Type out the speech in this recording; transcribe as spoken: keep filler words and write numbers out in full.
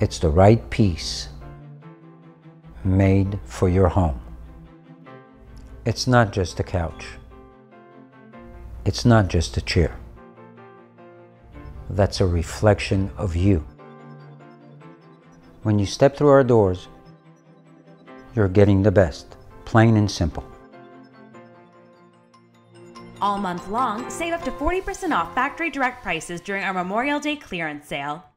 It's the right piece made for your home. It's not just a couch. It's not just a chair. That's a reflection of you. When you step through our doors, you're getting the best, plain and simple. All month long, save up to forty percent off factory direct prices during our Memorial Day clearance sale.